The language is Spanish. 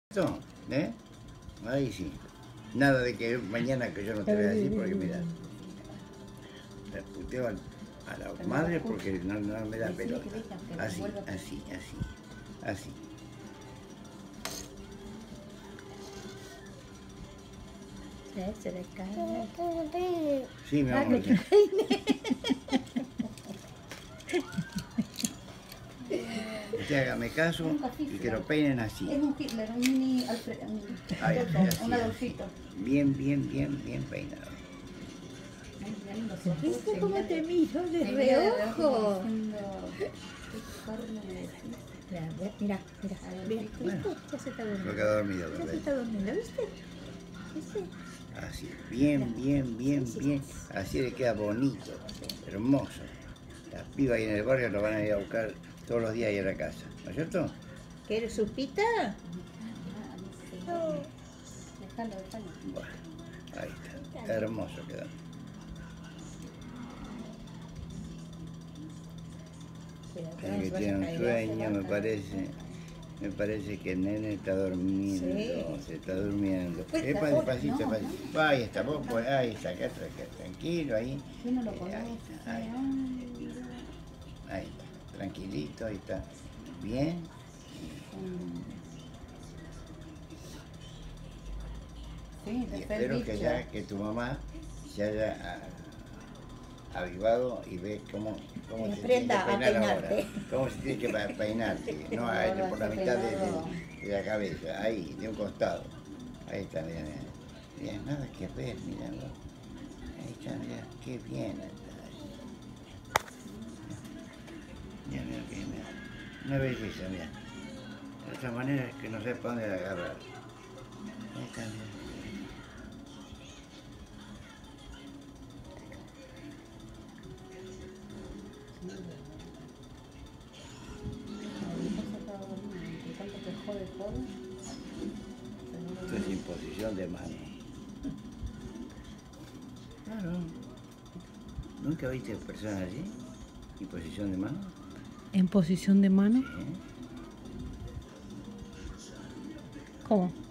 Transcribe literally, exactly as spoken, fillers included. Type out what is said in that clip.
Esto, ¿eh? Ahí sí. Nada de que mañana que yo no te vea así, porque mira, le puteo a, a la madre porque no, no me da pelota. Así, así, así, así. Se le cae. Sí, mi amor. Usted hágame caso y que lo peinen así. Es un Hitler, un mini Alfredo, Ay, un, así, un así. Adolfito. Bien, bien, bien, bien peinado. ¿Viste cómo te miro de reojo? Mira, mira, mira, mira, ¿viste? Ya se está durmiendo. Lo que ha dormido, Ya se ¿verdad? está durmiendo, ¿viste? ¿Viste? Así, bien, bien, bien, bien. Así le queda bonito, hermoso. Las pibas ahí en el barrio lo van a ir a buscar todos los días ahí a la casa, ¿no es cierto? ¿Quieres sopita? No. Déjalo, déjalo. Bueno, ahí está, hermoso quedó. El que tiene un sueño, me parece, me parece que el nene está durmiendo, Sí. se está durmiendo. Pues, Epa, por- despacito, no, despacito. Ahí está, vos, pues, ahí está, acá, acá, tranquilo, ahí. Yo no lo Eh, conozco. ahí está, ahí está, ahí está, tranquilito, ahí está. Bien. Sí, Y de espero que bicho. ya, que tu mamá se haya ah, avivado y ve cómo, cómo se tiene que Aprenda a peinar ahora. peinarte. Cómo se tiene que pa- peinarse, no a- Ahora por la ese mitad de, peinado. de- de la cabeza, ahí, de un costado. Ahí está, mira, mira. Mira, nada que ver, mira. vos. Ahí está, mira, qué bien está. Mira, mira, mira, mira. Una belleza, mira. De esa manera es que no sé para dónde agarrar. Ahí está, mira. Esto es imposición de mano. Claro. ¿Nunca viste personas así? ¿Imposición de mano? ¿En posición de mano? Sí. ¿Cómo?